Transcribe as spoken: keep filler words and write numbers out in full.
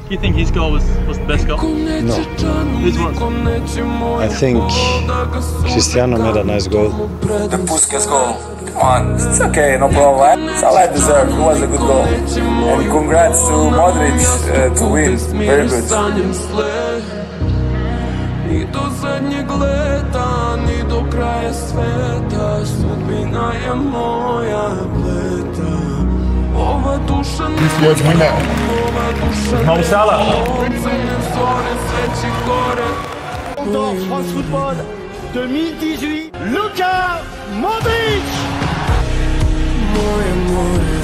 Do you think his goal was, was the best goal? No. Whose was? I think Cristiano made a nice goal. The Puskas goal. Come on, it's okay, no problem. Salah deserved. It was a good goal. And congrats to Modric uh, to win. Very good. Here's Neymar. Mo Salah. France Football deux mille dix-huit, Luka, Modric.